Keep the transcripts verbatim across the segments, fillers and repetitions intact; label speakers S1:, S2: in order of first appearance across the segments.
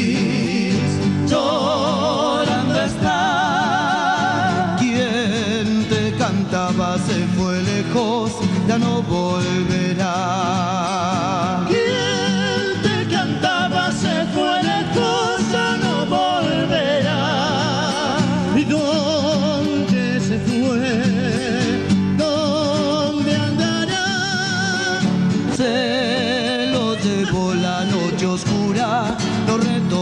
S1: gris, llorando está. Quien te cantaba se fue lejos, ya no volverá.
S2: Quien te cantaba se fue lejos, ya no volverá. ¿Y dónde se fue? ¿Dónde andará?
S1: Se lo llevó la noche oscura, no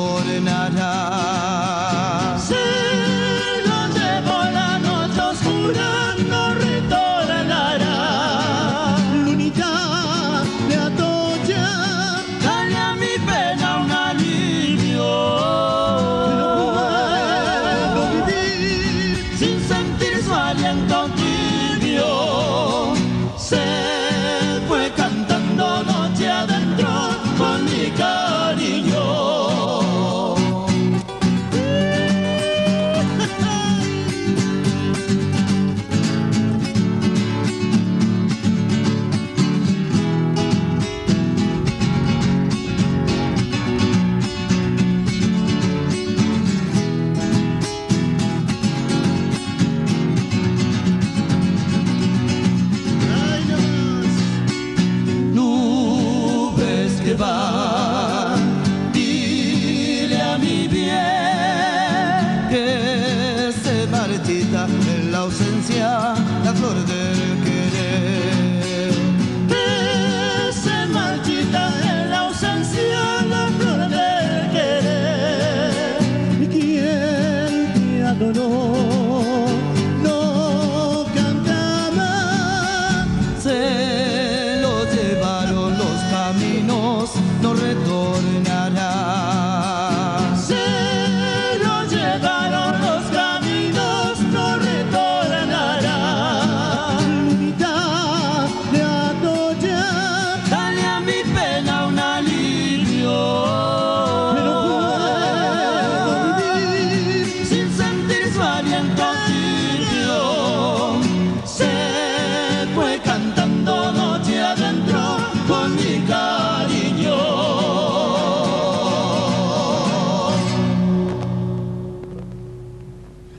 S1: retornará.
S2: Se lo llevó la noche oscura, no retornará. Lunita de Atocha,
S1: Dale a mi pena un alivio.
S2: no puedo vivir
S1: Sin sentir su aliento tibio, se fue cantando noche adentro con mi cariño.
S2: Ay, no más.
S1: Nubes que van, dile a mi bien que se marchita en la ausencia la flor de